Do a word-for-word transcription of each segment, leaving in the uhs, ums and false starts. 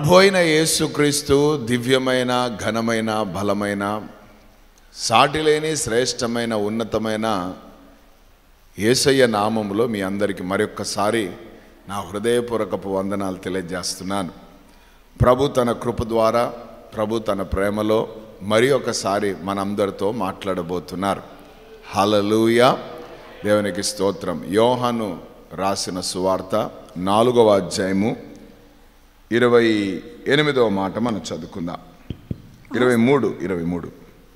ప్రభు అయిన యేసుక్రీస్తు దివ్యమైన ఘనమైన బలమైన సాటిలేని శ్రేష్టమైన ఉన్నతమైన యేసయ్య నామములో మీ అందరికీ మరొక్కసారి నా హృదయపూర్వకపు వందనాలు తెలియజేస్తున్నాను. ప్రభు తన కృప ద్వారా, ప్రభు తన ప్రేమలో మరి ఒకసారి మనందరితో మాట్లాడబోతున్నారు. హల్లెలూయా, దేవునికి స్తోత్రం. యోహాను రాసిన సువార్త నాలుగవ అధ్యాయము ఇరవై ఎనిమిదవ మాట మనం చదువుకుందాం. ఇరవై మూడు ఇరవై మూడు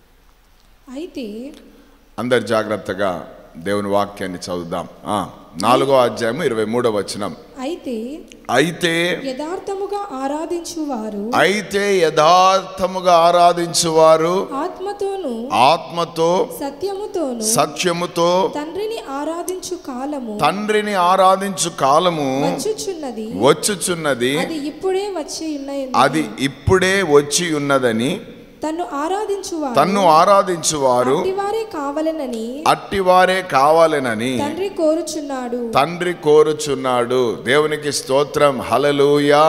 అయితే అందరు జాగ్రత్తగా దేవుని వాక్యాన్ని చదువుదాం. నాలుగో అధ్యాయము ఇరవై మూడవ వచనం. అయితే అయితే యథార్థముగా ఆరాధించువారు అయితే యథార్థముగా ఆరాధించువారు ఆత్మతోను ఆత్మతో సత్యముతోను సత్యముతో తండ్రిని ఆరాధించు కాలము తండ్రిని ఆరాధించు కాలము వచ్చుచున్నది వచ్చుచున్నది అది ఇప్పుడే వచ్చి ఉన్నది అది ఇప్పుడే వచ్చి ఉన్నదని తన్ను ఆరాధించువారు తన్ను ఆరాధించువారు అట్టివారే కావాలనని అట్టివారే కావాలనని తండ్రి కోరుచున్నాడు తండ్రి కోరుచున్నాడు. దేవునికి స్తోత్రం. హల్లెలూయా,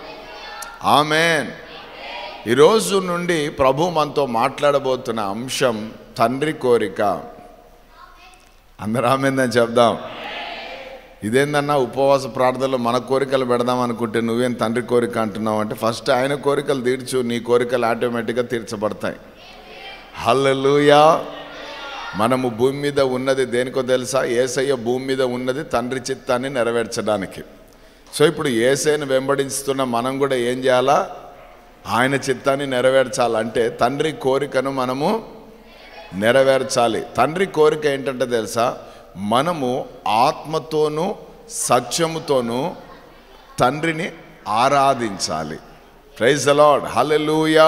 ఆమేన్. ఈరోజు నుండి ప్రభు మనతో మాట్లాడబోతున్న అంశం తండ్రి కోరిక. అందరూ ఆమేన్ చెప్దాం. ఇదేందన్నా ఉపవాస ప్రార్థనలో మన కోరికలు పెడదాం అనుకుంటే నువ్వేం తండ్రి కోరిక అంటున్నావు అంటే, ఫస్ట్ ఆయన కోరికలు తీర్చు, నీ కోరికలు ఆటోమేటిక్గా తీర్చబడతాయి. హల్లెలూయా. మనము భూమి మీద ఉన్నది దేనికో తెలుసా? యేసయ్య భూమి మీద ఉన్నది తండ్రి చిత్తాన్ని నెరవేర్చడానికి. సో ఇప్పుడు యేసయ్యను వెంబడిస్తున్న మనం కూడా ఏం చేయాలా? ఆయన చిత్తాన్ని నెరవేర్చాలంటే తండ్రి కోరికను మనము నెరవేర్చాలి. తండ్రి కోరిక ఏంటంటే తెలుసా? మనము ఆత్మతోనూ సత్యముతోనూ తండ్రిని ఆరాధించాలి. Praise the lord. Hallelujah,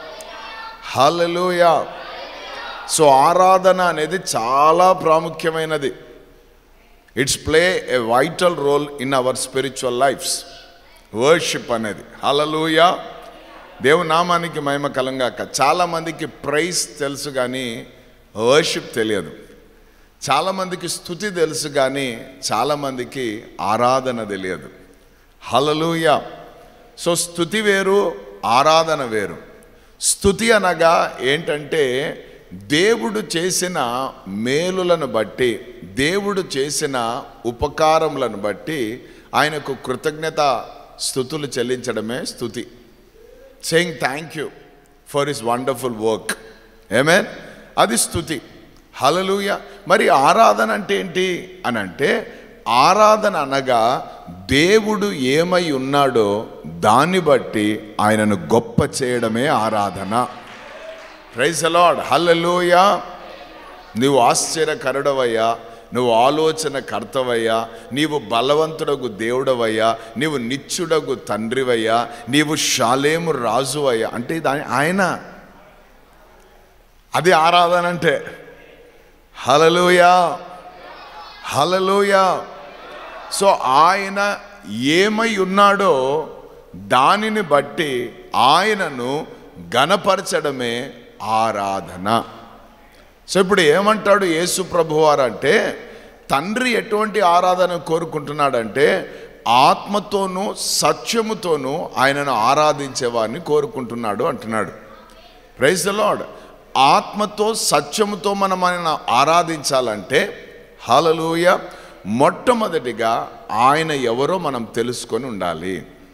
hallelujah. So ఆరాధన అనేది చాలా ప్రాముఖ్యమైనది. It's play a vital role in our spiritual lifes. Worship అనేది. హల్లెలూయా, దేవుని నామానికి మహిమ కలంగాక. చాలామందికి ప్రైజ్ తెలుసు కానీ వర్షిప్ తెలియదు. చాలామందికి స్తుతి తెలుసు కానీ చాలామందికి ఆరాధన తెలియదు. హల్లెలూయా. సో స్తుతి వేరు, ఆరాధన వేరు. స్తుతి అనగా ఏంటంటే దేవుడు చేసిన మేలులను బట్టి, దేవుడు చేసిన ఉపకారములను బట్టి ఆయనకు కృతజ్ఞత స్తుతులు చెల్లించడమే స్తుతి. Saying thank you for his wonderful work. Amen. అది స్తుతి. హల్లెలూయా. మరి ఆరాధన అంటే ఏంటి అని అంటే, ఆరాధన అనగా దేవుడు ఏమై ఉన్నాడో దాన్ని బట్టి ఆయనను గొప్ప చేయడమే ఆరాధన. Praise the lord. హల్లెలూయా. నువ్వు ఆశ్చర్యకరుడవయ్యా, నువ్వు ఆలోచన కర్తవయ్యా, నీవు బలవంతుడగు దేవుడవయ్యా, నీవు నిత్యుడగు తండ్రివయ్యా, నీవు షాలేము రాజువయ్యా అంటే దాని ఆయన, అది ఆరాధన అంటే. హల్లెలూయా, హల్లెలూయా. సో ఆయన ఏమై ఉన్నాడో దానిని బట్టి ఆయనను ఘనపరచడమే ఆరాధన. సో ఇప్పుడు ఏమంటాడు యేసు ప్రభువారు అంటే, తండ్రి ఎటువంటి ఆరాధన కోరుకుంటున్నాడంటే ఆత్మతోనూ సత్యముతోనూ ఆయనను ఆరాధించేవారిని కోరుకుంటున్నాడు అంటున్నాడు. Praise the Lord. ఆత్మతో సత్యముతో మనం ఆయన ఆరాధించాలంటే, హల్లెలూయా, మొట్టమొదటిగా ఆయన ఎవరో మనం తెలుసుకొని ఉండాలి.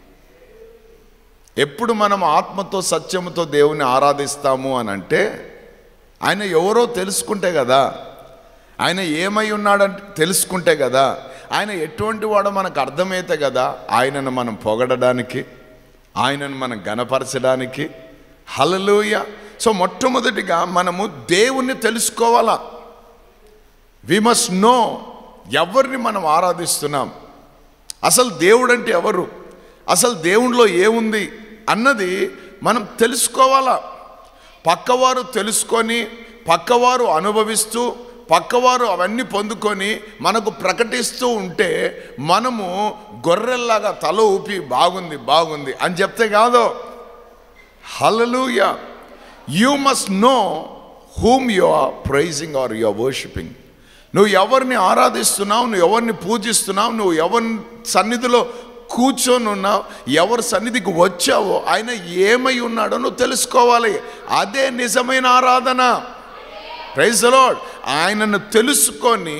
ఎప్పుడు మనం ఆత్మతో సత్యముతో దేవుని ఆరాధిస్తాము అని అంటే ఆయన ఎవరో తెలుసుకుంటే కదా, ఆయన ఏమై ఉన్నాడంటే తెలుసుకుంటే కదా, ఆయన ఎటువంటి వాడో మనకు అర్థమైతే కదా ఆయనను మనం పొగడడానికి, ఆయనను మనం ఘనపరచడానికి. హల్లెలూయా. సో మొట్టమొదటిగా మనము దేవుణ్ణి తెలుసుకోవాలా. వి మస్ట్ నో ఎవరిని మనం ఆరాధిస్తున్నాం, అసలు దేవుడు అంటే ఎవరు, అసలు దేవునిలో ఏముంది అన్నది మనం తెలుసుకోవాలా. పక్కవారు తెలుసుకొని, పక్కవారు అనుభవిస్తూ, పక్కవారు అవన్నీ పొందుకొని మనకు ప్రకటిస్తూ ఉంటే మనము గొర్రెల్లాగా తల ఊపి బాగుంది బాగుంది అని చెప్తే కాదు. హల్లెలూయా. You must know whom you are praising or you are worshipping. నువ్వు ఎవరిని ఆరాధిస్తున్నావు, నువ్వు ఎవరిని పూజిస్తున్నావు, నువ్వు ఎవరి సన్నిధిలో కూర్చొని ఉన్నావు, ఎవరి సన్నిధికి వచ్చావో ఆయన ఏమై ఉన్నాడో నువ్వు తెలుసుకోవాలి. అదే నిజమైన ఆరాధన. Praise the Lord. ఆయనను తెలుసుకొని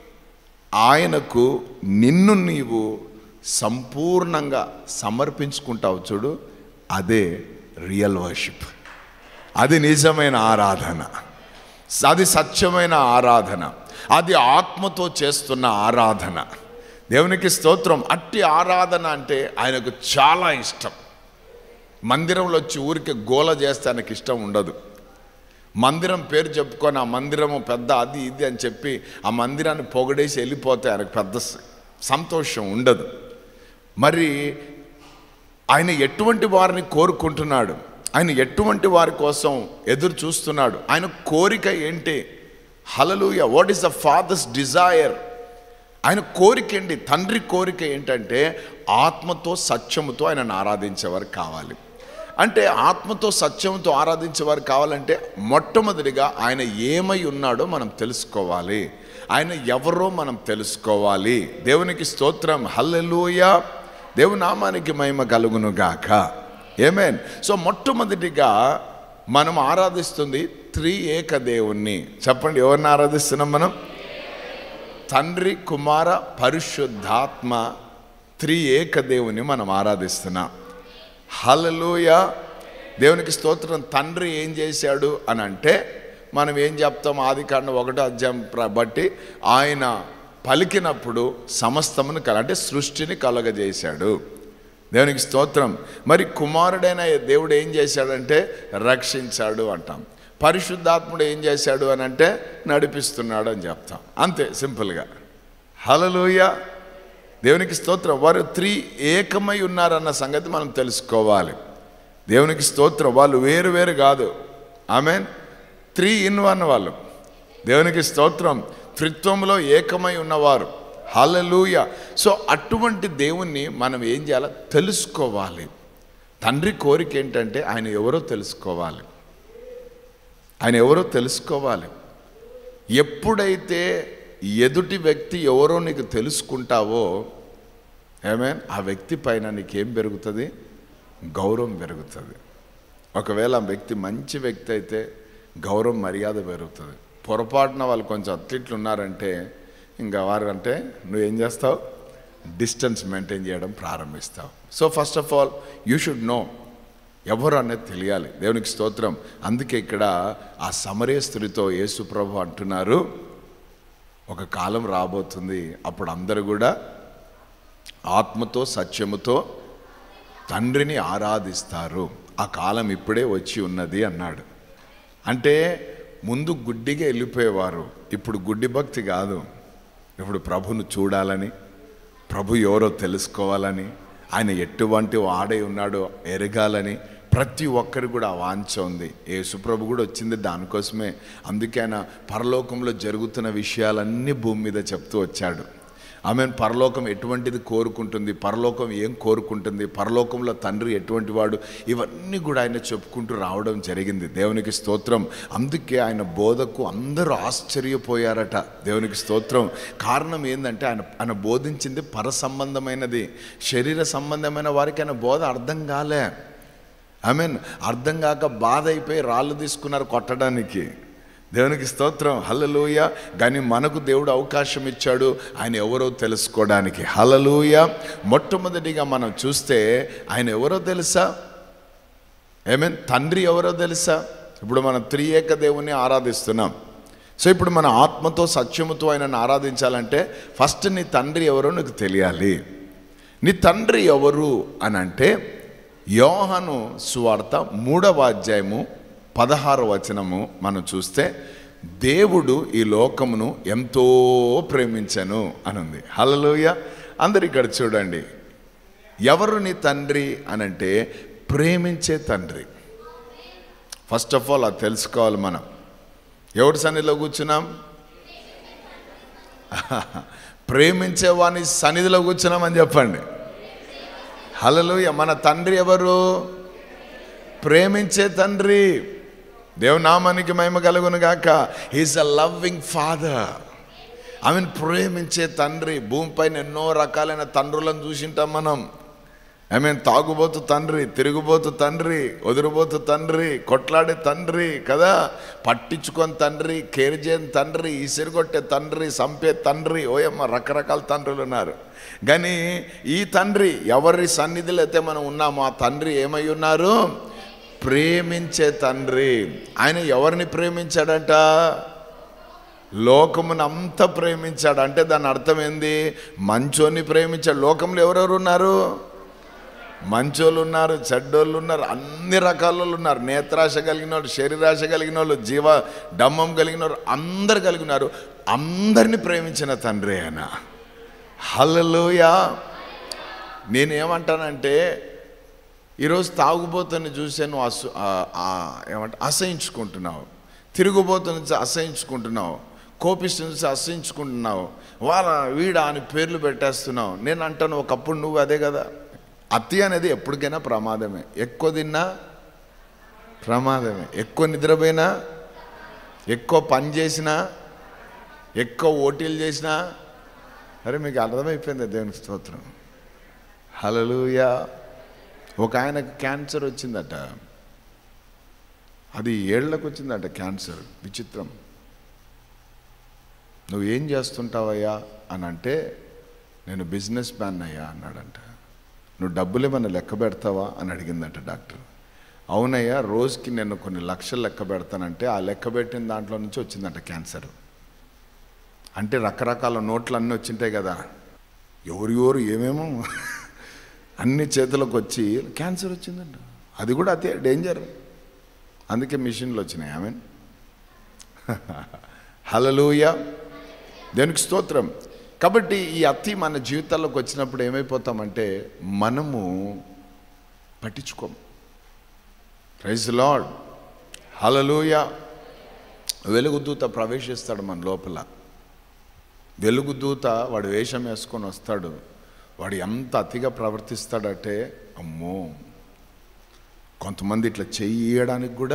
ఆయనకు నిన్ను నీవు సంపూర్ణంగా సమర్పించుకుంటావు చూడు, అదే రియల్ వర్షిప్. అది నిజమైన ఆరాధన, అది సత్యమైన ఆరాధన, అది ఆత్మతో చేస్తున్న ఆరాధన. దేవునికి స్తోత్రం. అట్టి ఆరాధన అంటే ఆయనకు చాలా ఇష్టం. మందిరంలో వచ్చి ఊరికి గోల చేస్తే ఆయనకి ఇష్టం ఉండదు. మందిరం పేరు చెప్పుకొని ఆ మందిరము పెద్ద అది ఇది అని చెప్పి ఆ మందిరాన్ని పొగడేసి వెళ్ళిపోతే ఆయనకు పెద్ద సంతోషం ఉండదు. మరి ఆయన ఎటువంటి వారిని కోరుకుంటున్నాడు, ఆయన ఎటువంటి వారి కోసం ఎదురు చూస్తున్నాడు, ఆయన కోరిక ఏంటి? Hallelujah. What is the father's desire? ఆయన కోరిక ఏంటి? తండ్రి కోరిక ఏంటంటే ఆత్మతో సత్యముతో ఆయనను ఆరాధించేవారు కావాలి. అంటే ఆత్మతో సత్యంతో ఆరాధించేవారు కావాలంటే మొట్టమొదటిగా ఆయన ఏమై ఉన్నాడో మనం తెలుసుకోవాలి, ఆయన ఎవరో మనం తెలుసుకోవాలి. దేవునికి స్తోత్రం. హల్లెలూయా. దేవుని నామానికి మహిమ కలుగును గాక. ఆమేన్. సో మొట్టమొదటిగా మనం ఆరాధిస్తుంది త్రి ఏక దేవుణ్ణి. చెప్పండి, ఎవరిని ఆరాధిస్తున్నాం మనం? తండ్రి, కుమార, పరిశుద్ధాత్మ త్రి ఏక దేవుని మనం ఆరాధిస్తున్నాం. హల్లెలూయా. దేవునికి స్తోత్రం. తండ్రి ఏం చేశాడు అని అంటే మనం ఏం చెప్తాం? ఆది కాండం ఒకటో అధ్యాయం బట్టి ఆయన పలికినప్పుడు సమస్తమును కల అంటే సృష్టిని కలగజేశాడు. దేవునికి స్తోత్రం. మరి కుమారుడైన దేవుడు ఏం చేశాడంటే రక్షించాడు అంటాం. పరిశుద్ధాత్ముడు ఏం చేశాడు అని అంటే నడిపిస్తున్నాడు అని చెప్తాం. అంతే సింపుల్గా. హల్లెలూయా. దేవునికి స్తోత్రం. వారు త్రీ ఏకమై ఉన్నారన్న సంగతి మనం తెలుసుకోవాలి. దేవునికి స్తోత్రం. వాళ్ళు వేరు వేరు కాదు. ఆమేన్. త్రీ ఇన్ వన్ వాళ్ళు. దేవునికి స్తోత్రం. త్రిత్వంలో ఏకమై ఉన్నవారు. హల్లెలూయా. సో అటువంటి దేవుణ్ణి మనం ఏం చేయాలి? తెలుసుకోవాలి. తండ్రి కోరిక ఏంటంటే ఆయన ఎవరో తెలుసుకోవాలి, ఆయన ఎవరో తెలుసుకోవాలి. ఎప్పుడైతే ఎదుటి వ్యక్తి ఎవరో నీకు తెలుసుకుంటావో ఆమేన్, ఆ వ్యక్తి పైన నీకేం పెరుగుతుంది? గౌరవం పెరుగుతుంది. ఒకవేళ ఆ వ్యక్తి మంచి వ్యక్తి అయితే గౌరవం మర్యాద పెరుగుతుంది. పొరపాటున వాళ్ళు కొంచెం అట్లిట్లు ఉన్నారంటే ఇంకా వారు అంటే నువ్వేం చేస్తావు? డిస్టెన్స్ మెయింటైన్ చేయడం ప్రారంభిస్తావు. So first of all you should know ఎవరు అనేది తెలియాలి. దేవునికి స్తోత్రం. అందుకే ఇక్కడ ఆ సమరయ స్త్రీతో యేసు ప్రభు అంటున్నారు, ఒక కాలం రాబోతుంది అప్పుడు అందరూ కూడా ఆత్మతో సత్యముతో తండ్రిని ఆరాధిస్తారు. ఆ కాలం ఇప్పుడే వచ్చి ఉన్నది అన్నాడు. అంటే ముందు గుడ్డిగా వెళ్ళిపోయేవారు, ఇప్పుడు గుడ్డి భక్తి కాదు. ఇప్పుడు ప్రభును చూడాలని, ప్రభు ఎవరో తెలుసుకోవాలని, ఆయన ఎటువంటి వాడై ఉన్నాడో ఎరగాలని ప్రతి ఒక్కరు కూడా వాంఛ ఉంది. యేసుప్రభు కూడా వచ్చింది దానికోసమే. అందుకే ఆయన పరలోకంలో జరుగుతున్న విషయాలన్నీ భూమి మీద చెప్తూ వచ్చాడు. ఆమెన్. పరలోకం ఎటువంటిది కోరుకుంటుంది, పరలోకం ఏం కోరుకుంటుంది, పరలోకంలో తండ్రి ఎటువంటి వాడు, ఇవన్నీ కూడా ఆయన చెప్పుకుంటూ రావడం జరిగింది. దేవునికి స్తోత్రం. అందుకే ఆయన బోధకు అందరూ ఆశ్చర్యపోయారట. దేవునికి స్తోత్రం. కారణం ఏంటంటే ఆయన ఆయన బోధించింది పర సంబంధమైనది. శరీర సంబంధమైన వారికి ఆయన బోధ అర్థం కాలే. ఆమెన్. అర్థం కాక బాధ అయిపోయి రాళ్ళు తీసుకున్నారు కొట్టడానికి. దేవునికి స్తోత్రం. హల్లెలూయా. కానీ మనకు దేవుడు అవకాశం ఇచ్చాడు ఆయన ఎవరో తెలుసుకోవడానికి. హల్లెలూయా. మొట్టమొదటిగా మనం చూస్తే ఆయన ఎవరో తెలుసా? ఆమేన్. తండ్రి ఎవరో తెలుసా? ఇప్పుడు మనం త్రియేక దేవుని ఆరాధిస్తున్నాం. సో ఇప్పుడు మన ఆత్మతో సత్యముతో ఆయనను ఆరాధించాలంటే ఫస్ట్ నీ తండ్రి ఎవరో నీకు తెలియాలి. నీ తండ్రి ఎవరు అని అంటే యోహాను సువార్త మూడవ అధ్యాయము పదహారు వచనము మనం చూస్తే దేవుడు ఈ లోకమును ఎంతో ప్రేమించెను అని ఉంది. హల్లెలూయా. అందరు ఇక్కడ చూడండి, ఎవరు నీ తండ్రి అని అంటే ప్రేమించే తండ్రి. ఫస్ట్ ఆఫ్ ఆల్ అది తెలుసుకోవాలి. మనం ఎవరి సన్నిధిలో కూర్చున్నాం? ప్రేమించే వాని సన్నిధిలో కూర్చున్నాం అని చెప్పండి. హల్లెలూయా. మన తండ్రి ఎవరు? ప్రేమించే తండ్రి. దేవుని నామానికి మహిమ కలుగును గాక. He's a loving father. I mean ప్రేమించే తండ్రి. భూమిపైన ఎన్నో రకాలైన తండ్రులను చూసింటాం మనం. ఐ మీన్ తాగుబోతు తండ్రి, తిరుగుబోతు తండ్రి, వదిలిపోతు తండ్రి, కొట్లాడే తండ్రి కదా, పట్టించుకొని తండ్రి, కేర్ చేయని తండ్రి, ఇసిరిగొట్టే తండ్రి, సంపే తండ్రి, ఓయమ్మ రకరకాల తండ్రులు ఉన్నారు. కానీ ఈ తండ్రి ఎవరి సన్నిధిలో అయితే మనం ఉన్నామో ఆ తండ్రి ఏమై ఉన్నారు? ప్రేమించే తండ్రి. ఆయన ఎవరిని ప్రేమించాడట? లోకమును అంతా ప్రేమించాడు. అంటే దాని అర్థం ఏంది? మంచోని ప్రేమించాడు. లోకంలో ఎవరెవరు ఉన్నారు? మంచోళ్ళు ఉన్నారు, చెడ్డోళ్ళు ఉన్నారు, అన్ని రకాల ఉన్నారు. నేత్రాశ కలిగిన వాళ్ళు, శరీరాశ కలిగిన వాళ్ళు, జీవ డమ్మం కలిగిన వాళ్ళు, అందరు కలిగి ఉన్నారు. అందరిని ప్రేమించిన తండ్రి ఆయన. హల్లెలూయా. నేనేమంటానంటే ఈరోజు తాగుబోతుని చూసే నువ్వు అసు ఏమంట అసహించుకుంటున్నావు, తిరుగుబోతు నుంచి అసహించుకుంటున్నావు, కోపిష్టి నుంచి అసహించుకుంటున్నావు, వాళ్ళ వీడ అని పేర్లు పెట్టేస్తున్నావు. నేను అంటాను ఒకప్పుడు నువ్వు అదే కదా. అతి అనేది ఎప్పటికైనా ప్రమాదమే. ఎక్కువ తిన్నా ప్రమాదమే, ఎక్కువ నిద్రపోయినా, ఎక్కువ పని చేసినా, ఎక్కువ ఓటీలు చేసినా. అరే మీకు అర్థమైపోయింది దేవునికి స్తోత్రం. హల్లెలూయా. ఒక ఆయనకు క్యాన్సర్ వచ్చిందట. అది ఏళ్లకు వచ్చిందట క్యాన్సర్. విచిత్రం. నువ్వు ఏం చేస్తుంటావయ్యా అని అంటే, నేను బిజినెస్ మ్యాన్ అయ్యా అన్నాడంట. నువ్వు డబ్బులు ఏమన్నా లెక్క పెడతావా అని అడిగిందట డాక్టర్. అవునయ్యా, రోజుకి నేను కొన్ని లక్షలు లెక్క పెడతానంటే ఆ లెక్క పెట్టిన దాంట్లో నుంచి వచ్చిందంట క్యాన్సర్. అంటే రకరకాల నోట్లు అన్నీ వచ్చింటాయి కదా, ఎవరు ఎవరు ఏమేమో అన్ని చేతులకు వచ్చి క్యాన్సర్ వచ్చిందంట. అది కూడా అదే డేంజర్. అందుకే మిషన్లు వచ్చినాయి. ఆమెన్. హల్లెలూయా. దేవునికి స్తోత్రం. కాబట్టి ఈ అతి మన జీవితాల్లోకి వచ్చినప్పుడు ఏమైపోతామంటే మనము పట్టించుకోము. Praise the lord. హల్లెలూయా. వెలుగుదూత ప్రవేశిస్తాడు మన లోపల. వెలుగుదూత వాడు వేషం వేసుకొని వస్తాడు. వాడు ఎంత అతిగా ప్రవర్తిస్తాడంటే అమ్మో, కొంతమంది ఇట్లా చెయ్యడానికి కూడా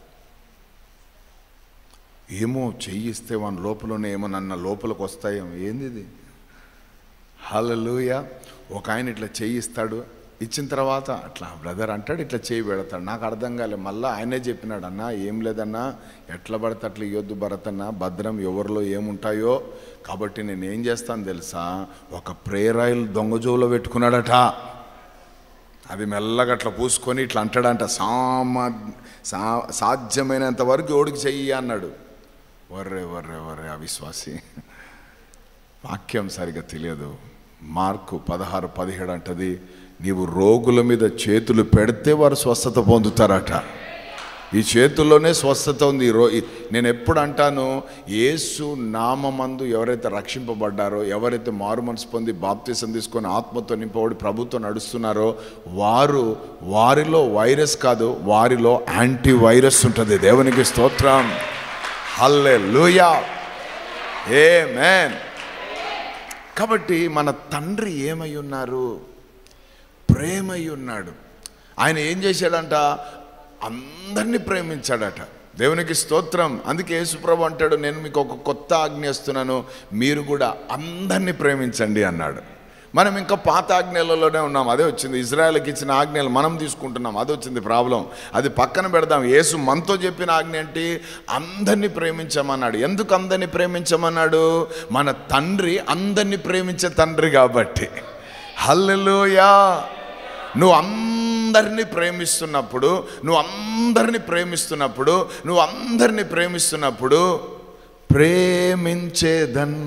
ఏమో చెయ్యిస్తే వాని లోపలనే ఏమో నన్న లోపలికి వస్తాయేమో. ఏంది ఇది? హల్లెలూయా. ఒక ఆయన ఇట్లా చెయ్యిస్తాడు, ఇచ్చిన తర్వాత అట్లా బ్రదర్ అంటాడు, ఇట్లా చేయి పెడతాడు. నాకు అర్థం కాలే. మళ్ళీ ఆయనే చెప్పినాడు, అన్నా ఏం లేదన్నా, ఎట్లా పడితే అట్లా ఇవ్వద్దు భరతన్నా, భద్రం ఎవరిలో ఏముంటాయో. కాబట్టి నేను ఏం చేస్తాను తెలుసా, ఒక ప్రేయర్ ఆయిల్ దొంగజోలో పెట్టుకున్నాడట. అది మెల్లగా అట్లా పూసుకొని ఇట్లా అంటాడంట, సామా సా సాధ్యమైనంత వరకు ఎవడికి చెయ్యి అన్నాడు. వర్రే వర్రే వర్రే అవిశ్వాసి. వాక్యం సరిగా తెలియదు. మార్కు పదహారు పదిహేడు అంటది, నీవు రోగుల మీద చేతులు పెడితే వారు స్వస్థత పొందుతారట. ఈ చేతుల్లోనే స్వస్థత ఉంది. రో నేను ఎప్పుడు అంటాను, యేసు నామమందు ఎవరైతే రక్షింపబడ్డారో, ఎవరైతే మారు మనసు పొంది బాప్తిసం తీసుకొని ఆత్మతో నింపబడి ప్రభుత్వం నడుస్తున్నారో వారు, వారిలో వైరస్ కాదు, వారిలో యాంటీ వైరస్ ఉంటుంది. దేవునికి స్తోత్రం. హల్లెలూయా. ఆమేన్. కాబట్టి మన తండ్రి ఏమై ఉన్నారు? ప్రేమై ఉన్నాడు. ఆయన ఏం చేశాడంట? అందరినీ ప్రేమించాడట. దేవునికి స్తోత్రం. అందుకే యేసుప్రభు అంటాడు, నేను మీకు ఒక కొత్త ఆజ్ఞ ఇస్తున్నాను, మీరు కూడా అందరినీ ప్రేమించండి అన్నాడు. మనం ఇంకా పాత ఆజ్ఞలలోనే ఉన్నాం. అదే వచ్చింది, ఇజ్రాయెల్కి ఇచ్చిన ఆజ్ఞలు మనం తీసుకుంటున్నాం. అది వచ్చింది ప్రాబ్లం. అది పక్కన పెడదాం. యేసు మనతో చెప్పిన ఆజ్ఞ ఏంటి? అందరినీ ప్రేమించమన్నాడు. ఎందుకు అందరినీ ప్రేమించమన్నాడు? మన తండ్రి అందరినీ ప్రేమించే తండ్రి కాబట్టి. హల్లెలూయా. నువ్వు అందరినీ ప్రేమిస్తున్నప్పుడు నువ్వు అందరినీ ప్రేమిస్తున్నప్పుడు నువ్వు అందరినీ ప్రేమిస్తున్నప్పుడు ప్రేమించేదన్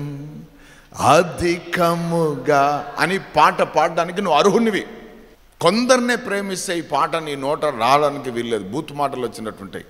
అధికముగా అని పాట పాడడానికి నువ్వు అర్హునివి. కొందరినే ప్రేమిస్తే ఈ పాట నీ నోట రావడానికి వీల్లేదు. బూత్ మాటలు వచ్చినట్టుంటాయి,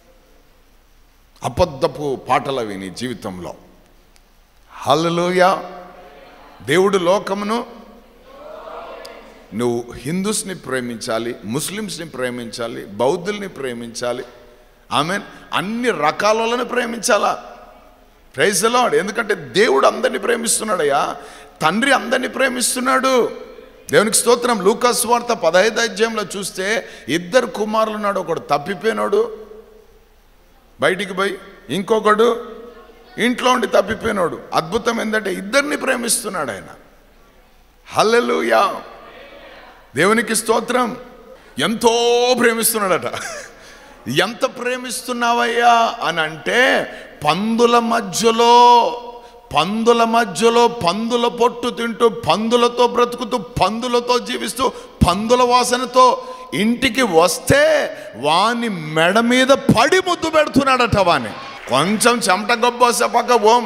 అబద్ధపు పాటలు అవి నీ జీవితంలో. హల్లెలూయా. దేవుడు లోకమును, నువ్వు హిందూస్ని ప్రేమించాలి, ముస్లిమ్స్ని ప్రేమించాలి, బౌద్ధుల్ని ప్రేమించాలి. ఆమెన్. అన్ని రకాల వాళ్ళని ప్రేమించాలా. Praise the lord. ఎందుకంటే దేవుడు అందరినీ ప్రేమిస్తున్నాడయ్యా. తండ్రి అందరినీ ప్రేమిస్తున్నాడు. దేవునికి స్తోత్రం. లూకా సువార్త పదహైదు అధ్యాయంలో చూస్తే ఇద్దరు కుమారులు ఉన్నాడు. ఒకడు తప్పిపోయినాడు బయటికి పోయి, ఇంకొకడు ఇంట్లో ఉండి తప్పిపోయినాడు. అద్భుతం ఏంటంటే ఇద్దరిని ప్రేమిస్తున్నాడు ఆయన. హల్లెలూయా. దేవునికి స్తోత్రం. ఎంతో ప్రేమిస్తున్నాడట. ఎంత ప్రేమిస్తున్నావయ్యా అని అంటే, పందుల మధ్యలో పందుల మధ్యలో పందుల పొట్టు తింటూ, పందులతో బ్రతుకుతూ, పందులతో జీవిస్తూ, పందుల వాసనతో ఇంటికి వస్తే వాని మెడ మీద పడి ముద్దు పెడుతున్నాడట. వాని కొంచెం చెమట గొప్ప వస్తే పక్క ఓం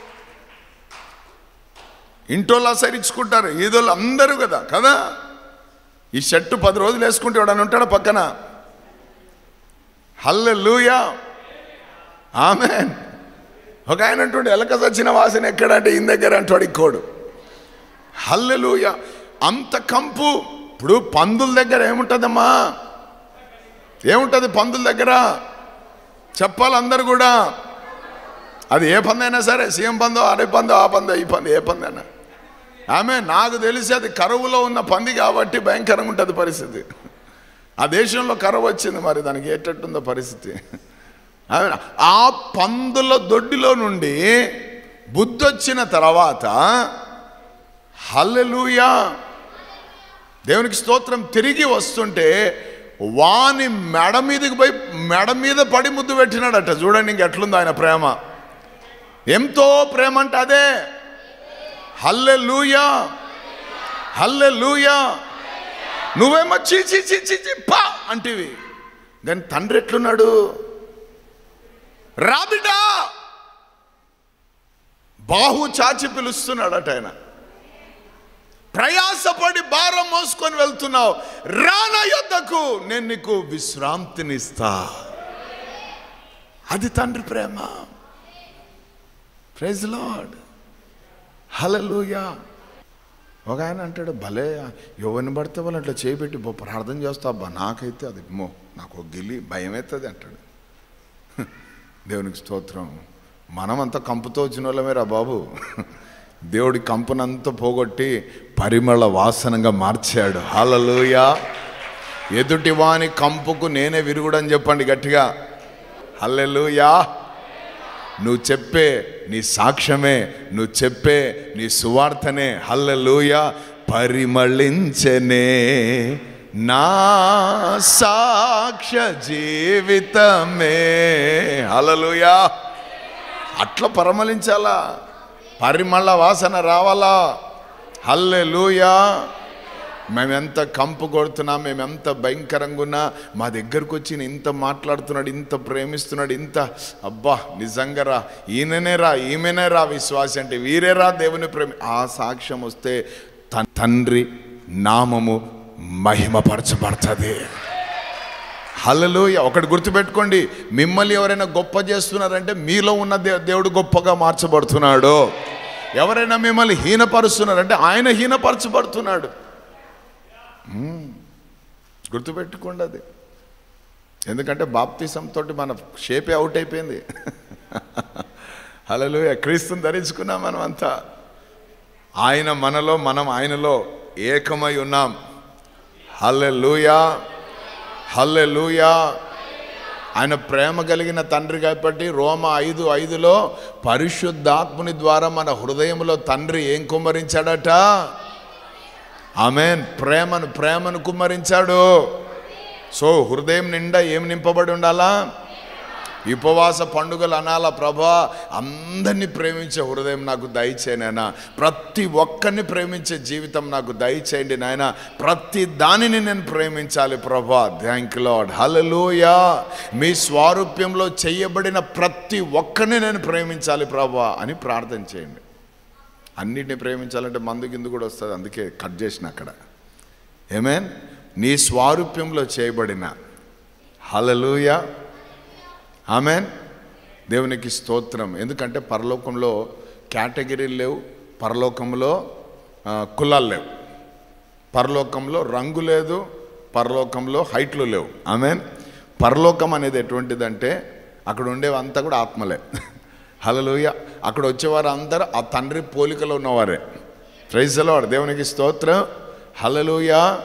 ఇంటోళ్ళు సరిచుకుంటారు, ఈదోళ్ళు అందరూ కదా కదా ఈ షర్టు పది రోజులు వేసుకుంటే వాడని ఉంటాడు పక్కన. హల్లెలూయా, ఆమేన్. ఒక ఆయన అంటుండే ఎలక చచ్చిన వాసన ఎక్కడంటే ఈయన దగ్గర అంటాడు ఇంకోడు. హల్లెలూయా. అంత కంపు. ఇప్పుడు పందుల దగ్గర ఏముంటుందమ్మా? ఏముంటుంది పందుల దగ్గర? చెప్పాలి అందరు కూడా. అది ఏ పందు అయినా సరే, సీఎం పందో, అరే పందో, ఆ పందో, ఈ పందో, ఏ పంది అయినా. ఆమె నాకు తెలిసి అది కరువులో ఉన్న పంది కాబట్టి భయంకరంగా ఉంటుంది పరిస్థితి. ఆ దేశంలో కరువు వచ్చింది, మరి దానికి ఏటట్టుందో పరిస్థితి. ఆ పందుల దొడ్డిలో నుండి బుద్ధి వచ్చిన తర్వాత, హల్లెలూయా, దేవునికి స్తోత్రం, తిరిగి వస్తుంటే వాని మెడ మీదకి పోయి మెడ మీద పడి ముద్దు పెట్టినాడట. చూడండి ఇంకెట్లుందో ఆయన ప్రేమ. ఎంతో ప్రేమ అంటే అదే. హల్లెలూయా, హల్లెలూయా. నువ్వేమో చీ చీ చీ చీ చీ పా అంటివి, కానీ తండ్రి ఎట్లున్నాడు? రాబిడా, బాహు చాచి పిలుస్తున్నాడట ఆయన. ప్రయాసపడి భారం మోసుకొని వెళ్తున్నావు, రానా యొద్దకు, నేను నీకు విశ్రాంతినిస్తా. అది తండ్రి ప్రేమ. ప్రైజ్ లార్డ్, హల్లెలూయా. ఒక ఆయన అంటాడు, భలే ఎవరిని పడితే వాళ్ళు అట్లా చేపెట్టి ప్రార్థన చేస్తా, అబ్బా నాకైతే అది మో నాకు గిలి భయం అవుతుంది అంటాడు. దేవునికి స్తోత్రం. మనమంతా కంపుతో వచ్చిన వాళ్ళమేరా బాబు. దేవుడి కంపునంతా పోగొట్టి పరిమళ వాసనగా మార్చాడు. హల్లెలూయా. ఎదుటి వాని కంపుకు నేనే విరుగుడని చెప్పండి గట్టిగా. హల్లెలూయా. నువ్వు చెప్పే నీ సాక్ష్యమే, నువ్వు చెప్పే నీ సువార్తనే, హల్లెలూయా, పరిమళించనే నా సాక్ష్య జీవితమే. హల్లెలూయా. అట్లా పరిమళించాలా, పరిమళ వాసన రావాలా. హల్లెలూయా. మేమెంత కంపు కొడుతున్నా, మేమెంత భయంకరంగా ఉన్నా, మా దగ్గరకు వచ్చి ఇంత మాట్లాడుతున్నాడు, ఇంత ప్రేమిస్తున్నాడు, ఇంత అబ్బా నిజంగా రా, ఈయననే రా, ఈమెనే రా విశ్వాసి అంటే, వీరే రా దేవుని ప్రేమి. ఆ సాక్ష్యం వస్తే తండ్రి నామము మహిమపరచబడుతుంది. హల్లెలూయా. ఒకటి గుర్తుపెట్టుకోండి, మిమ్మల్ని ఎవరైనా గొప్ప చేస్తున్నారంటే మీలో ఉన్న దేవుడు గొప్పగా మార్చబడుతున్నాడు. ఎవరైనా మిమ్మల్ని హీనపరుస్తున్నారంటే ఆయన హీనపరచబడుతున్నాడు. గుర్తుపెట్టుకోండి అది. ఎందుకంటే బాప్తిసంతో మన షేపే అవుట్ అయిపోయింది. హల్లెలూయా. క్రీస్తుని ధరించుకున్నాం మనం అంతా. ఆయన మనలో, మనం ఆయనలో ఏకమై ఉన్నాం. హల్లెలూయా, హల్లెలూయా. ఆయన ప్రేమ కలిగిన తండ్రి కాబట్టి రోమ ఐదు ఐదులో పరిశుద్ధాత్ముని ద్వారా మన హృదయంలో తండ్రి ఏం కుమ్మరించాడట? ఆమేన్. ప్రేమను ప్రేమను కుమ్మరించాడు. సో హృదయం నిండా ఏం నింపబడి ఉండాలా? ఉపవాస పండుగలు అనాలా, ప్రభా అందరినీ ప్రేమించే హృదయం నాకు దయచేయనైనా, ప్రతి ఒక్కరిని ప్రేమించే జీవితం నాకు దయచేయండి నాయన, ప్రతి దానిని నేను ప్రేమించాలి ప్రభా. Thank you Lord. హల్లెలూయా. మీ స్వారూప్యంలో చేయబడిన ప్రతి ఒక్కరిని నేను ప్రేమించాలి ప్రభా అని ప్రార్థన చేయండి. అన్నిటిని ప్రేమించాలంటే మందు కింద కూడా వస్తుంది, అందుకే కట్ చేసిన అక్కడ. ఆమేన్. నీ స్వారూప్యంలో చేయబడిన, హల్లెలూయా, ఆమేన్. దేవునికి స్తోత్రం. ఎందుకంటే పరలోకంలో కేటగిరీలు లేవు, పరలోకంలో కులాలు లేవు, పరలోకంలో రంగు లేదు, పరలోకంలో హైట్లు లేవు. ఆమేన్. పరలోకం అనేది ఎటువంటిదంటే అక్కడ ఉండేవంతా కూడా ఆత్మలే. హల్లెలూయా. అక్కడ వచ్చేవారు అందరూ ఆ తండ్రి పోలికలో ఉన్నవారే. Praise the Lord. దేవునికి స్తోత్రం. హల్లెలూయా.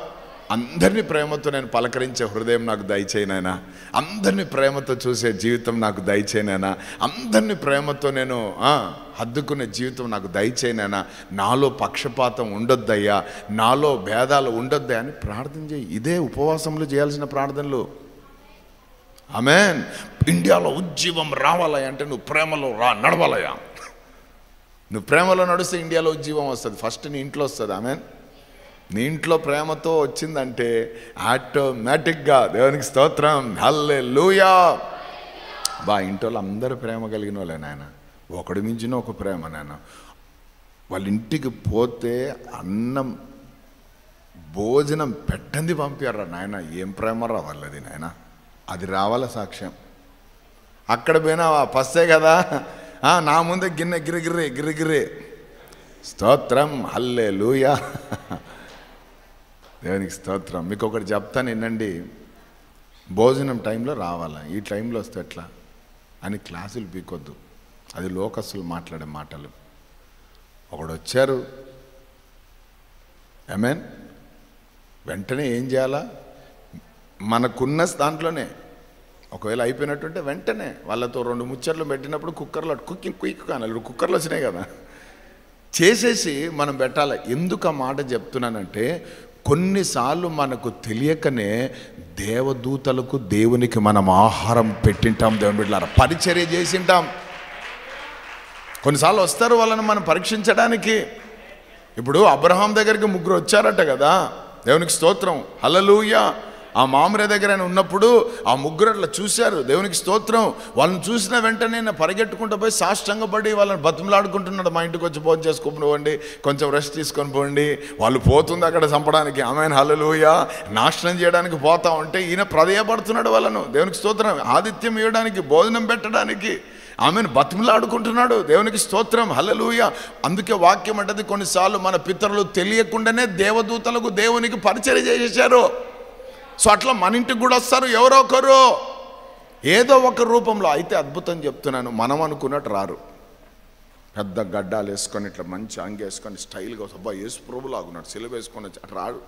అందరినీ ప్రేమతో నేను పలకరించే హృదయం నాకు దయచేయనైనా, అందరినీ ప్రేమతో చూసే జీవితం నాకు దయచేయనైనా, అందరినీ ప్రేమతో నేను హద్దుకునే జీవితం నాకు దయచేయనైనా, నాలో పక్షపాతం ఉండొద్దయ్యా, నాలో భేదాలు ఉండొద్దయ్యా అని ప్రార్థన చేయి. ఇదే ఉపవాసంలో చేయాల్సిన ప్రార్థనలు. ఆమేన్. ఇండియాలో ఉజ్జీవం రావాలయ్యా అంటే నువ్వు ప్రేమలో రా నడవాలయ్యా. నువ్వు ప్రేమలో నడిస్తే ఇండియాలో ఉజ్జీవం వస్తుంది. ఫస్ట్ నీ ఇంట్లో వస్తుంది. ఆమేన్. నీ ఇంట్లో ప్రేమతో వచ్చిందంటే ఆటోమేటిక్గా దేవునికి స్తోత్రం, హల్లెలూయా. బా ఇంట్లో అందరూ ప్రేమ కలిగిన వాళ్ళే నాయన, ఒకడి మించిన ఒక ప్రేమ నాయన. వాళ్ళ ఇంటికి పోతే అన్నం భోజనం పెట్టంది పంపారా నాయన, ఏం ప్రేమ రావాలది నాయన, అది రావాల సాక్ష్యం. అక్కడ పోయినా పస్తే కదా, నా ముందే గిన్నె గిరిగిరి గిరిగిరి, స్తోత్రం, హల్లెలూయా, దేవునికి స్తోత్రం. మీకు ఒకటి చెప్తాను వినండి, భోజనం టైంలో రావాలా, ఈ టైంలో వస్తే ఎట్లా అని క్లాసులు పీకొద్దు. అది లోకస్తులు మాట్లాడే మాటలు. ఒకడు వచ్చారు, ఆమేన్, వెంటనే ఏం చేయాలా, మనకున్న దాంట్లోనే ఒకవేళ అయిపోయినట్టుంటే వెంటనే వాళ్ళతో రెండు ముచ్చట్లు పెట్టినప్పుడు కుక్కర్లో కుకింగ్ క్విక్ కానాలి, కుక్కర్లో వచ్చినాయి కదా, చేసేసి మనం పెట్టాలి. ఎందుకు ఆ మాట చెప్తున్నానంటే, కొన్నిసార్లు మనకు తెలియకనే దేవదూతలకు దేవునికి మనం ఆహారం పెట్టింటాం. దేవుని బిడ్డలారా, పరిచర్య చేసింటాం. కొన్నిసార్లు వస్తారు వాళ్ళని మనం పరీక్షించడానికి. ఇప్పుడు అబ్రహాం దగ్గరికి ముగ్గురు వచ్చారట కదా, దేవునికి స్తోత్రం, హల్లెలూయా. ఆ మామిరే దగ్గర ఆయన ఉన్నప్పుడు ఆ ముగ్గురు అట్లా చూశారు, దేవునికి స్తోత్రం. వాళ్ళని చూసిన వెంటనే నేను పరిగెట్టుకుంటూ పోయి సాష్టంగపడి వాళ్ళని బతుములాడుకుంటున్నాడు, మా ఇంటికి వచ్చి భోజనం చేసుకొని పోండి, కొంచెం రెస్ట్ తీసుకొని పోండి. వాళ్ళు పోతుంది అక్కడ చంపడానికి, ఆమేన్, హల్లెలూయా, నాశనం చేయడానికి పోతా ఉంటే ఈయన ప్రదేయపడుతున్నాడు వాళ్ళను, దేవునికి స్తోత్రం, ఆతిథ్యం ఇవ్వడానికి, భోజనం పెట్టడానికి, ఆమెను బతిమలాడుకుంటున్నాడు, దేవునికి స్తోత్రం, హల్లెలూయా. అందుకే వాక్యం అంటది, కొన్నిసార్లు మన పితరులు తెలియకుండానే దేవదూతలకు దేవునికి పరిచర్య చేసేశారు. సో అట్లా మన ఇంటికి కూడా వస్తారు ఎవరో ఒకరు, ఏదో ఒక రూపంలో. అయితే అద్భుతం చెప్తున్నాను, మనం అనుకున్నట్టు రారు. పెద్ద గడ్డాలు వేసుకొని ఇట్లా మంచి అంగి వేసుకొని స్టైల్గా అబ్బా యేసు ప్రభువు లాగున్నాడు, సిలువ వేసుకొని వచ్చి అట్లా రాడు.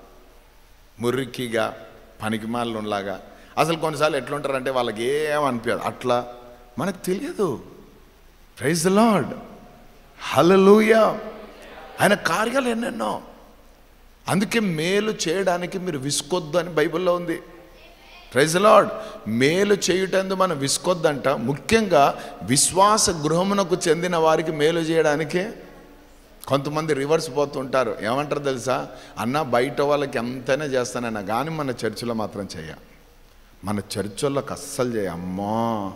మురికిగా పనికిమాలినలాగా. అసలు కొన్నిసార్లు ఎట్లుంటారంటే వాళ్ళకి ఏమనిపించదు, అట్లా మనకు తెలియదు. Praise the lord, hallelujah. ఆయన కార్యాలు ఎన్నెన్నో. అందుకే మేలు చేయడానికి మీరు విసుకొద్దు అని బైబిల్లో ఉంది. Praise the Lord. మేలు చేయుటందు మనం విసుకొద్దంట. ముఖ్యంగా విశ్వాస గృహమునకు చెందిన వారికి మేలు చేయడానికే. కొంతమంది రివర్స్ పోతుంటారు, ఏమంటారు తెలుసా, అన్న బయట వాళ్ళకి ఎంతైనా చేస్తానన్నా కానీ మన చర్చిలో మాత్రం చేయ, మన చర్చిలోకి అస్సలు చేయ. అమ్మా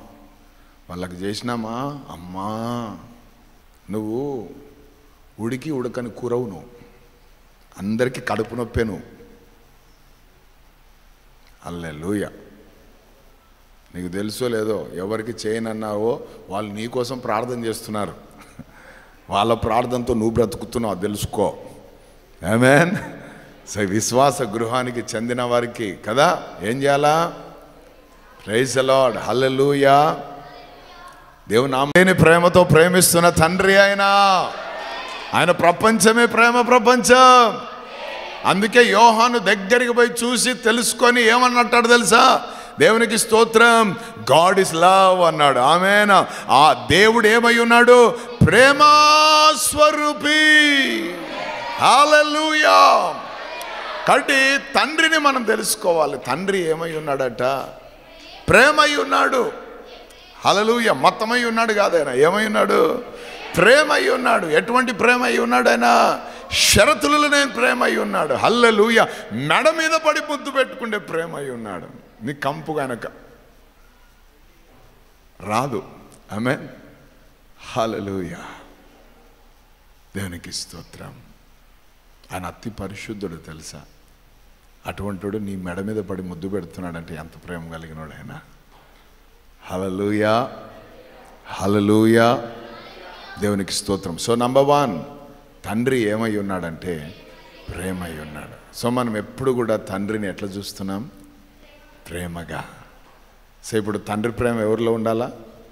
వాళ్ళకి చేసినామా, అమ్మా నువ్వు ఉడికి ఉడకని కూరవు, నువ్వు అందరికీ కడుపు నొప్పే నువ్వు. హల్లెలూయా. నీకు తెలుసో లేదో, ఎవరికి చేయనన్నావో వాళ్ళు నీ కోసం ప్రార్థన చేస్తున్నారు. వాళ్ళ ప్రార్థనతో నువ్వు బ్రతుకుతున్నావు, తెలుసుకో. ఆమేన్. సో విశ్వాస గృహానికి చెందిన వారికి కదా ఏం చేయాలా? Praise the lord, hallelujah. దేవుని నామమున ప్రేమతో ప్రేమిస్తున్న తండ్రి ఆయన. ఆయన ప్రపంచమే ప్రేమ ప్రపంచం. అందుకే యోహాను దగ్గరికి పోయి చూసి తెలుసుకొని ఏమన్నట్టాడు తెలుసా? దేవునికి స్తోత్రం, గాడ్ ఇస్ లవ్ అన్నాడు. ఆమేన్. ఆ దేవుడు ఏమై ఉన్నాడు? ప్రేమ స్వరూపి. హల్లెలూయా. కాబట్టి తండ్రిని మనం తెలుసుకోవాలి. తండ్రి ఏమై ఉన్నాడట? ప్రేమై ఉన్నాడు. హల్లెలూయా. మతమై ఉన్నాడు కాదు ఆయన. ఏమై ఉన్నాడు? ప్రేమ అయి ఉన్నాడు. ఎటువంటి ప్రేమ అయి ఉన్నాడు ఆయన? షరతులనే ప్రేమ అయి ఉన్నాడు. హల్లెలూయా. మెడ మీద పడి ముద్దు పెట్టుకుంటే ప్రేమ అయి ఉన్నాడు. నీ కంపు గనక రాదు. ఆమేన్. హల్లెలూయా. దేవునికి స్తోత్రం. ఆయన అతి పరిశుద్ధుడు తెలుసా? అటువంటివాడు నీ మెడ మీద పడి ముద్దు పెడుతున్నాడంటే ఎంత ప్రేమ కలిగినాడు ఆయన. హల్లెలూయా, హల్లెలూయా. దేవునికి స్తోత్రం. సో నంబర్ వన్, తండ్రి ఏమై ఉన్నాడంటే ప్రేమై ఉన్నాడు. సో మనం ఎప్పుడు కూడా తండ్రిని ఎట్లా చూస్తున్నాం? ప్రేమగా. సో ఇప్పుడు తండ్రి ప్రేమ ఎవరిలో ఉండాలా?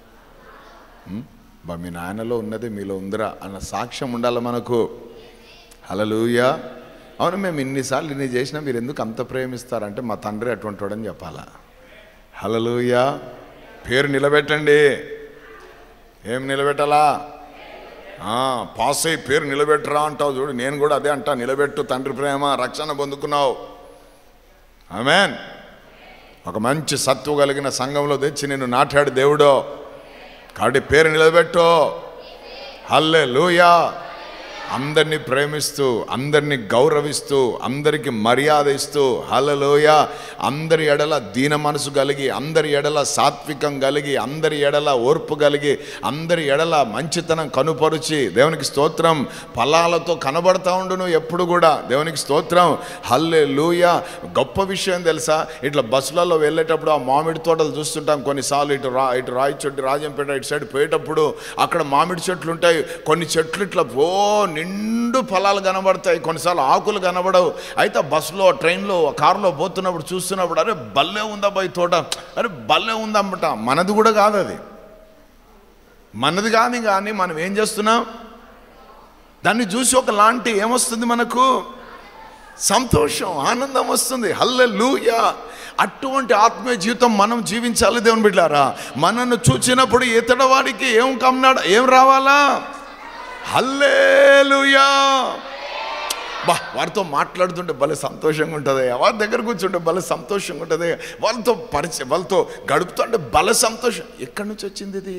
బా మీ నాయనలో ఉన్నది మీలో ఉందిరా అన్న సాక్ష్యం ఉండాలి మనకు. హల్లెలూయా. అవును మేము ఇన్నిసార్లు ఇన్ని చేసినా మీరు ఎందుకు అంత ప్రేమిస్తారంటే మా తండ్రి అటువంటి వాడని చెప్పాలా. హల్లెలూయా. పేరు నిలబెట్టండి. ఏం నిలబెట్టాలా? పాస్ అయ్యి పేరు నిలబెట్టరా అంటావు చూడు. నేను కూడా అదే అంటా, నిలబెట్టు తండ్రి ప్రేమ, రక్షణ పొందుకున్నావు. ఆమేన్. ఒక మంచి సత్వ కలిగిన సంఘంలో తెచ్చి నిన్ను నాటాడు దేవుడు, కాబట్టి పేరు నిలబెట్టు. హల్లెలూయా. అందరినీ ప్రేమిస్తూ, అందరినీ గౌరవిస్తూ, అందరికి మర్యాద ఇస్తూ, హల్లెలూయా, అందరి ఎడల దీన మనసు కలిగి, అందరి ఎడల సాత్వికం కలిగి, అందరి ఎడల ఓర్పు కలిగి, అందరి ఎడల మంచితనం కనుపరుచి, దేవునికి స్తోత్రం, ఫలాలతో కనబడతా ఉండును ఎప్పుడు కూడా. దేవునికి స్తోత్రం. హల్లెలూయా. గొప్ప విషయం తెలుసా, ఇట్లా బస్సులలో వెళ్ళేటప్పుడు ఆ మామిడి తోటలు చూస్తుంటాం కొన్నిసార్లు. ఇటు రా ఇటు రాయచోటి రాజంపేట ఇటు సైడ్ పోయేటప్పుడు అక్కడ మామిడి చెట్లు ఉంటాయి. కొన్ని చెట్లు ఇట్లా ఓ నిండు ఫలాలు కనబడతాయి, కొన్నిసార్లు ఆకులు కనబడవు. అయితే బస్సులో, ట్రైన్లో, కారులో పోతున్నప్పుడు చూస్తున్నప్పుడు అరే భలే ఉందా బాయ్ తోట, అరే భలే ఉందన్నమాట. మనది కూడా కాదు అది, మనది కానీ కానీ మనం ఏం చేస్తున్నాం, దాన్ని చూసి ఒకలాంటి ఏమొస్తుంది మనకు, సంతోషం, ఆనందం వస్తుంది. హల్లెలూయా. అటువంటి ఆత్మీయ జీవితం మనం జీవించాలి దేవుని బిడ్డలారా. మనను చూచినప్పుడు ఇతడి వాడికి ఏం కమ్నాడు, ఏం రావాలా? హల్లెలూయా. బా వారితో మాట్లాడుతుంటే భలే సంతోషంగా ఉంటుంది, వారి దగ్గర కూర్చుంటే భలే సంతోషంగా ఉంటుంది, వాళ్ళతో పరిచయం, వాళ్ళతో గడుపుతుంటే భలే సంతోషం. ఎక్కడి నుంచి వచ్చింది ఇది?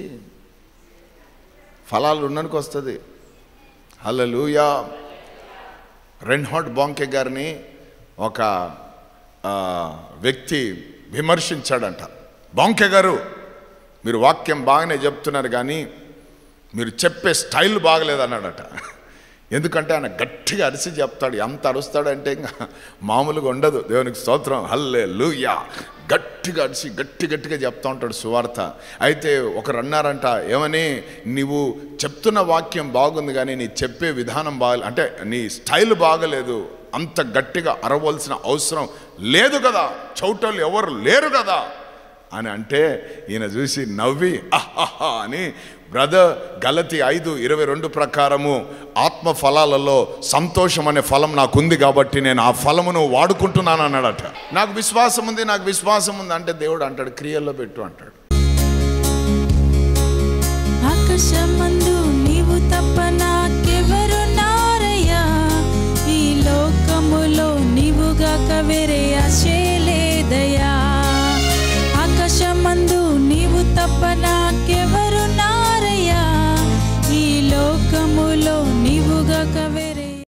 ఫలాలు ఉండడానికి వస్తుంది. హల్లెలూయా. రెన్హార్డ్ బాంకే గారిని ఒక వ్యక్తి విమర్శించాడంట. బాంకే గారు, మీరు వాక్యం బాగానే చెప్తున్నారు కానీ మీరు చెప్పే స్టైల్ బాగలేదు అన్నాడట. ఎందుకంటే ఆయన గట్టిగా అరిసి చెప్తాడు. ఎంత అరుస్తాడంటే ఇంకా మామూలుగా ఉండదు. దేవునికి స్తోత్రం. హల్లెలూయా. గట్టిగా అరిసి గట్టి గట్టిగా చెప్తా ఉంటాడు సువార్త. అయితే ఒకరు అన్నారంట, ఏమని, నీవు చెప్తున్న వాక్యం బాగుంది కానీ నీ చెప్పే విధానం బాగా, అంటే నీ స్టైల్ బాగలేదు, అంత గట్టిగా అరవలసిన అవసరం లేదు కదా, చౌటోళ్ళు ఎవరు లేరు కదా అని అంటే ఈయన చూసి నవ్వి ఆహా అని, బ్రదర్, గలతీ ఐదు ఇరవై రెండు ప్రకారము ఆత్మ ఫలాలలో సంతోషం అనే ఫలం నాకుంది కాబట్టి నేను ఆ ఫలమును వాడుకుంటున్నాను అన్నాడట. నాకు విశ్వాసం ఉంది, నాకు విశ్వాసం ఉంది అంటే దేవుడు అంటాడు క్రియల్లో పెట్టు అంటాడు. ఆకాశమందు నీవు తప్ప నాకెవరున్నారయ్యా, ఈ లోకములో నీవుగాక వేరే ఆశ్రయ